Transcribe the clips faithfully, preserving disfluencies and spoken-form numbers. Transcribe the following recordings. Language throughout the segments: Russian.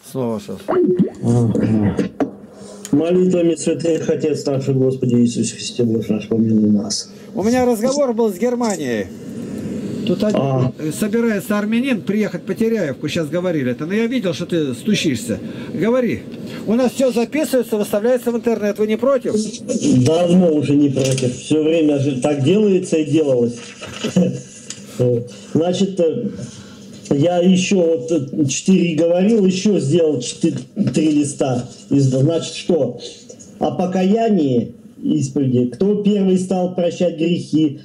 Слово сейчас. Молитвами святых Отец наш, Господи Иисус Христе, Боже наш, помилуй нас. У меня разговор был с Германией. Тут один, а. собирается армянин приехать по Теряевку, сейчас говорили это, но я видел, что ты стучишься. Говори. У нас все записывается, выставляется в интернет. Вы не против? Давно уже не против. Все время же так делается и делалось. Значит, я еще вот четыре говорил, еще сделал три листа. Значит, что? О покаянии исповеди. Кто первый стал прощать грехи?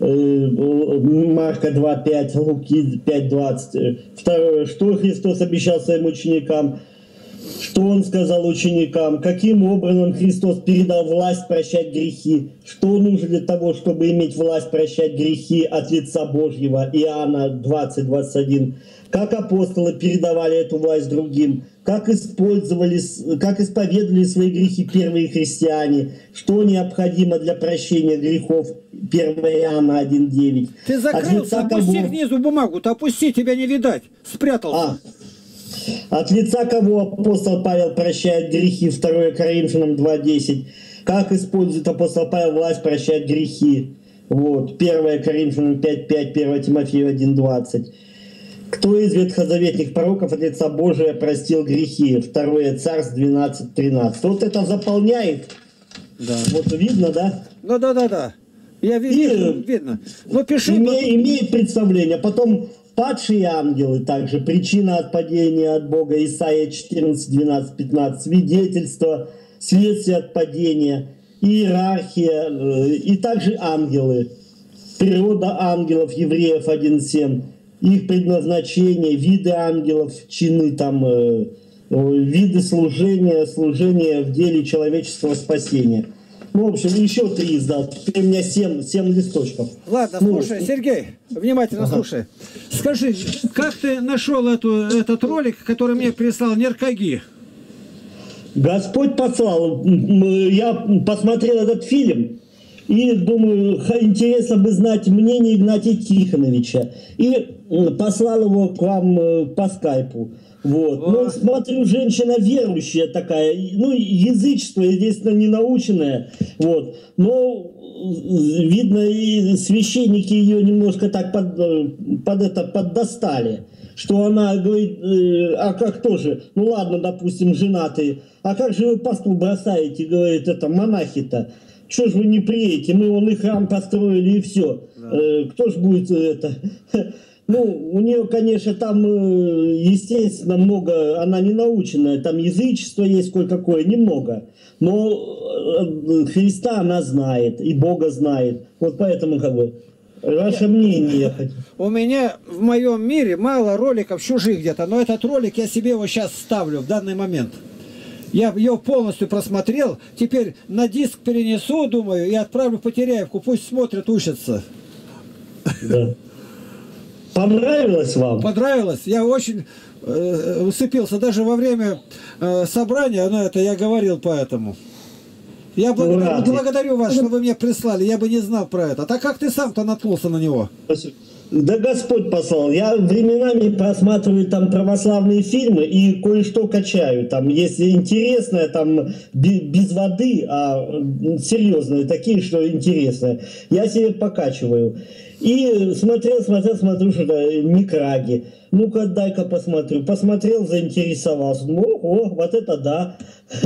Марка два пять, Луки пять двадцать. Второе. Что Христос обещал своим ученикам? Что Он сказал ученикам? Каким образом Христос передал власть прощать грехи? Что нужно для того, чтобы иметь власть прощать грехи от лица Божьего? Иоанна двадцать двадцать один. Как апостолы передавали эту власть другим? Как использовали, как исповедовали свои грехи первые христиане? Что необходимо для прощения грехов? первое Иоанна один девять. Ты закрылся, опусти кого... внизу бумагу-то, опусти, тебя не видать. Спрятался. А. От лица кого апостол Павел прощает грехи? второе Коринфянам два десять. Как использует апостол Павел власть прощать грехи? Вот. первое Коринфянам пять пять, первое Тимофею один двадцать. Кто из ветхозаветных пророков от лица Божия простил грехи? второе Царств двенадцать тринадцать. Вот это заполняет. Да. Вот видно, да? Ну да, да, да. Я вижу, и, видно. Ну пиши. Име, имеет представление. Потом падшие ангелы также. Причина отпадения от Бога. Исайя четырнадцать двенадцать пятнадцать. Свидетельство, следствие от падения. Иерархия. И также ангелы. Природа ангелов. Евреев один семь. Их предназначение, виды ангелов, чины, там, э, виды служения, служения в деле человеческого спасения. Ну, в общем, еще три издал. Теперь у меня семь, семь листочков. Ладно, ну, слушай, Сергей, внимательно ага. слушай. Скажи, как ты нашел эту, этот ролик, который мне прислал Неркаги? Господь послал. Я посмотрел этот фильм. И думаю, интересно бы знать мнение Игнатия Тихоновича. И послал его к вам по скайпу. Вот. Ну, смотрю, женщина верующая такая. Ну, язычество, естественно, не наученное. Вот. Но, видно, и священники ее немножко так под, под это поддостали. Что она говорит, а как тоже? Ну, ладно, допустим, женатые. А как же вы пасту бросаете, говорит, это монахи-то? Что ж вы не приедете? Мы вон и храм построили, и все. Да. Э, кто ж будет это? Ну, у нее, конечно, там, естественно, много, она не наученная, там язычество есть кое-какое, немного. Но Христа она знает, и Бога знает. Вот поэтому, как бы, ваше мнение. У меня в моем мире мало роликов чужих где-то, но этот ролик я себе его сейчас ставлю в данный момент. Я ее полностью просмотрел, теперь на диск перенесу, думаю, и отправлю по Теряевку, пусть смотрят, учатся. Да. Понравилось вам? Понравилось. Я очень э, усыпился, даже во время э, собрания, ну это я говорил поэтому. Я благодарю, благодарю вас, что вы мне прислали, я бы не знал про это. А так как ты сам-то наткнулся на него? Да Господь послал. Я временами просматриваю там православные фильмы и кое-что качаю. Там, если интересное, там без воды, а серьезные, такие, что интересное, я себе покачиваю. И смотрел, смотрел, смотрю, что это Микраги. Ну-ка, дай-ка посмотрю. Посмотрел, заинтересовался. Ну, о, вот это да.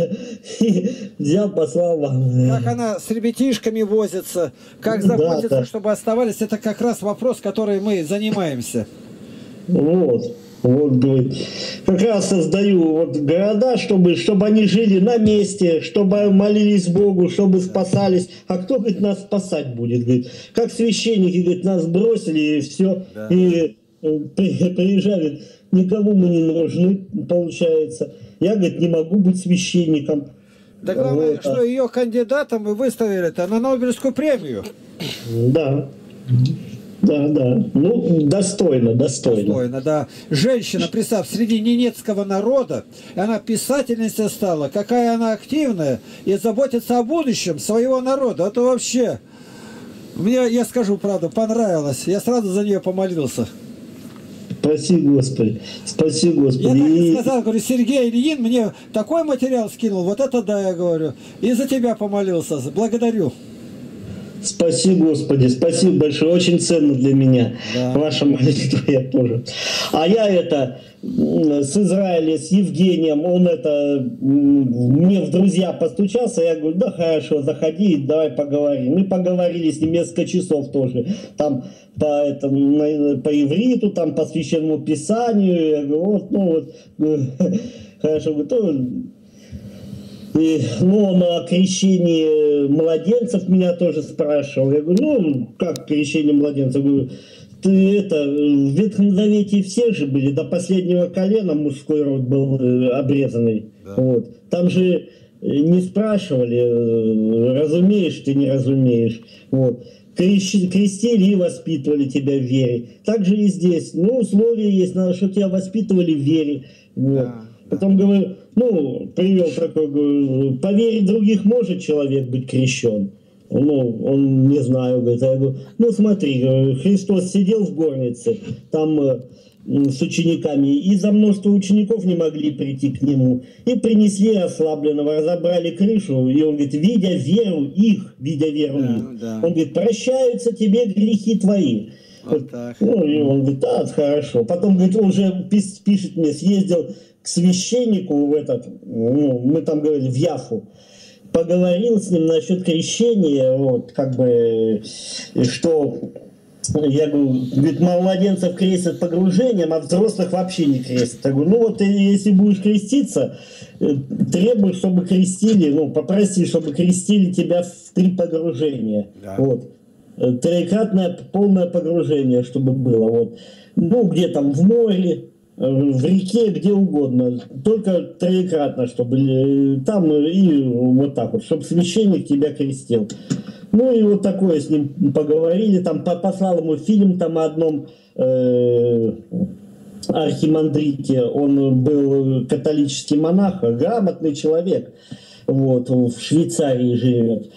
И взял, послал вам. Как она с ребятишками возится, как заботится, да, да. чтобы оставались, это как раз вопрос, который мы занимаемся. Вот. Вот, говорит, как раз создаю вот города, чтобы, чтобы они жили на месте, чтобы молились Богу, чтобы спасались. А кто, говорит, нас спасать будет? Говорит, как священники, говорит, нас бросили и все. Да. И приезжали, никому мы не нужны, получается. Я, говорит, не могу быть священником. Да главное, вот, что ее кандидатом вы выставили-то на Нобелевскую премию. Да. Да, да. Ну, достойно, достойно. Достойно, да. Женщина, представь, среди ненецкого народа, она писательницей стала, какая она активная, и заботится о будущем своего народа. Это вообще, мне, я скажу правду, понравилось. Я сразу за нее помолился. Спаси Господи, спаси Господи. Я так и И- сказал, говорю, Сергей Ильин мне такой материал скинул, вот это да, я говорю. И за тебя помолился, благодарю. Спаси Господи, спасибо большое, очень ценно для меня. Да. Ваша молитва я тоже. А я это м, с Израиля, с Евгением, он это м, мне в друзья постучался, я говорю, да хорошо, заходи, давай поговорим. Мы поговорили с ним несколько часов тоже. Там по, это, на- по ивриту, там по священному писанию. Я говорю, вот, ну вот, хорошо, говорю, то и, ну, он о крещении младенцев меня тоже спрашивал. Я говорю, ну, как крещение младенцев? Я говорю, ты это, в Ветхом Завете все же были, до последнего колена мужской род был э, обрезанный. Да. Вот. Там же э, не спрашивали, э, разумеешь ты, не разумеешь. Вот. Крещ- Крестили и воспитывали тебя в вере. Так же и здесь. Ну, условия есть, надо, чтобы тебя воспитывали в вере. Вот. Да. Потом говорю, ну, привел такой, говорю, по вере других может человек быть крещен? Ну, он не знаю, говорит, я говорю, ну смотри, говорю, Христос сидел в горнице, там э, с учениками, и за множество учеников не могли прийти к нему, и принесли ослабленного, разобрали крышу, и он говорит, видя веру их, видя веру Да, их, да. он говорит, прощаются тебе грехи твои. Вот так. Ну, и он говорит, да, хорошо. Потом, говорит, он уже пис- пишет мне, съездил к священнику в этот, ну, мы там говорили, в Яфу, поговорил с ним насчет крещения, вот, как бы, что, я говорю, говорит, младенцев крестят погружением, а взрослых вообще не крестят. Я говорю, ну вот, ты, если будешь креститься, э, требуй, чтобы крестили, ну, попроси, чтобы крестили тебя в три погружения. Да. Вот. Э, Троекратное полное погружение, чтобы было. Вот. Ну, где там, в море, э, в реке, где угодно. Только троекратно, чтобы э, там и вот так вот, чтобы священник тебя крестил. Ну и вот такое с ним поговорили, там по- послал ему фильм там о одном э, архимандрите, он был католический монах, грамотный человек, вот, в Швейцарии живет.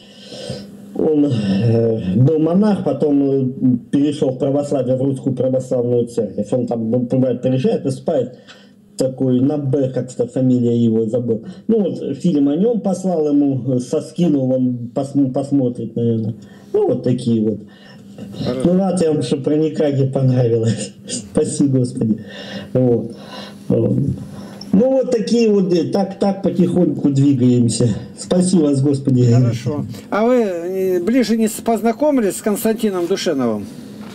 Он э, был монах, потом э, перешел в православие, в русскую православную церковь. Он там, бывает, приезжает, выступает, такой, на Б, как-то фамилия его забыл. Ну вот, фильм о нем послал ему, соскинул, он пос- посмотрит, наверное. Ну вот такие вот. Хорошо. Ну рад я вам, что про Никаге понравилось. Спасибо, Господи. Вот. Вот. Ну вот такие вот, э, так, так потихоньку двигаемся. Спасибо вас, Господи. Хорошо. А вы э, ближе не с- познакомились с Константином Душеновым?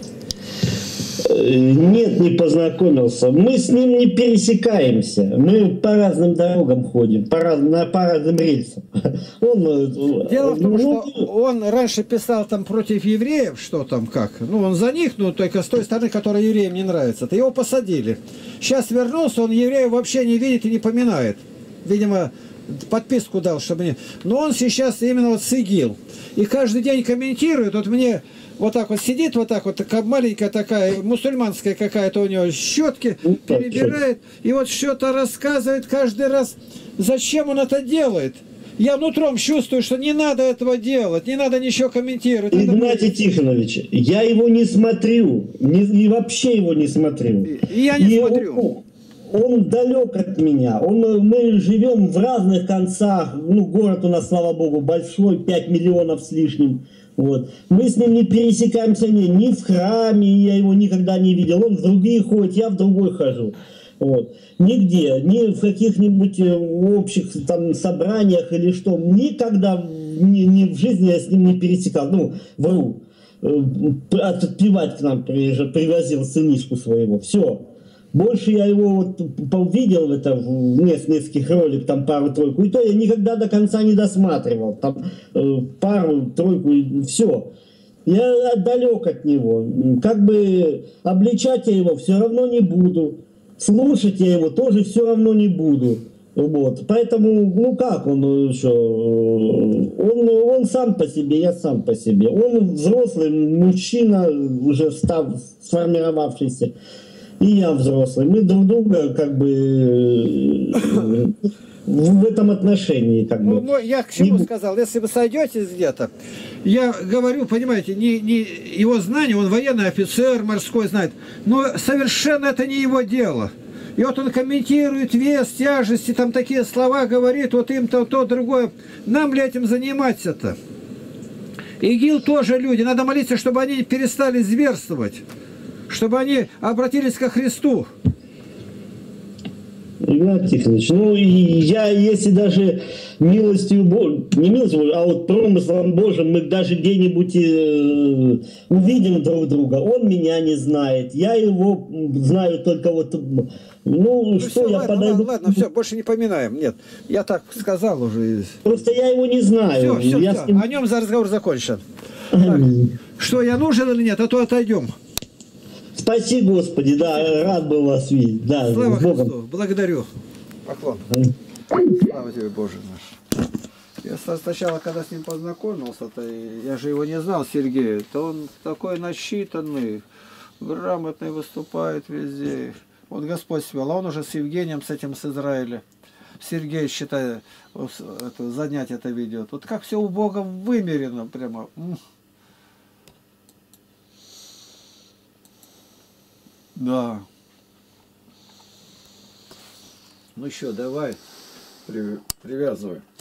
Э, Нет, не познакомился. Мы с ним не пересекаемся. Мы по разным дорогам ходим, по, раз, на, по разным рельсам. Он, э, Дело в том, ну, что он раньше писал там против евреев, что там как. Ну, он за них, но только с той стороны, которая евреям не нравится. То его посадили. Сейчас вернулся, он евреев вообще не видит и не поминает. Видимо, подписку дал, чтобы не... Но он сейчас именно вот с ИГИЛ. И каждый день комментирует. Вот мне вот так вот сидит, вот так вот, такая маленькая такая, мусульманская какая-то у него щетки, перебирает. И вот что-то рассказывает каждый раз. Зачем он это делает? Я внутром чувствую, что не надо этого делать, не надо ничего комментировать. надо- Игнатий Тихонович, я его не смотрю, не, и вообще его не смотрю. И я не И смотрю. Он, он далек от меня. Он, мы живем в разных концах. Ну, город у нас, слава богу, большой, пять миллионов с лишним. Вот. Мы с ним не пересекаемся ни, ни в храме, я его никогда не видел. Он в другие ходит, я в другой хожу. Вот. Нигде, ни в каких-нибудь э, общих там собраниях или что, никогда ни, ни в жизни я с ним не пересекал. Ну, вру. Э, Отпевать к нам приезжал, привозил сынишку своего. Все. Больше я его вот увидел это в нескольких, нескольких роликах, там пару-тройку, и то я никогда до конца не досматривал. Там э, пару-тройку, и все. Я далек от него. Как бы обличать я его все равно не буду. Слушать я его тоже все равно не буду. Вот. Поэтому, ну как он еще? Он, он сам по себе, я сам по себе. Он взрослый мужчина, уже став, сформировавшийся. и я взрослый. Мы друг друга как бы э, в этом отношении как Ну, бы. мой- я к чему сказал, если вы сойдетесь где-то, я говорю, понимаете, не, не его знание, он военный офицер, морской знает, но совершенно это не его дело. И вот он комментирует вес, тяжести, там такие слова говорит, вот им-то то, другое. Нам ли этим заниматься-то? ИГИЛ тоже люди, надо молиться, чтобы они перестали зверствовать, чтобы они обратились ко Христу. Игнат Тихонович, ну и я, если даже милостью Божьей, не милостью Божьей, а вот промыслом Божьим мы даже где-нибудь э, увидим друг друга, он меня не знает, я его знаю только вот, ну, Ну что все, я ладно, подойду. ладно, ладно, все, больше не поминаем. Нет, я так сказал уже. Просто я его не знаю. Все, все, я все. с ним... О нем за разговор закончен. Так, что, я нужен или нет, а то отойдем. Спаси Господи, да, рад был вас видеть. Да, Слава с Богом. Христу, благодарю. Поклон. Слава тебе, Боже наш. Я сначала, когда с ним познакомился, то я же его не знал, Сергея, то он такой начитанный, грамотный, выступает везде. Вот Господь свел, а он уже с Евгением, с этим, с Израиля. Сергей, считай, это, занятие это ведет. Вот как все у Бога вымерено прямо. Да. Ну еще давай, привязывай.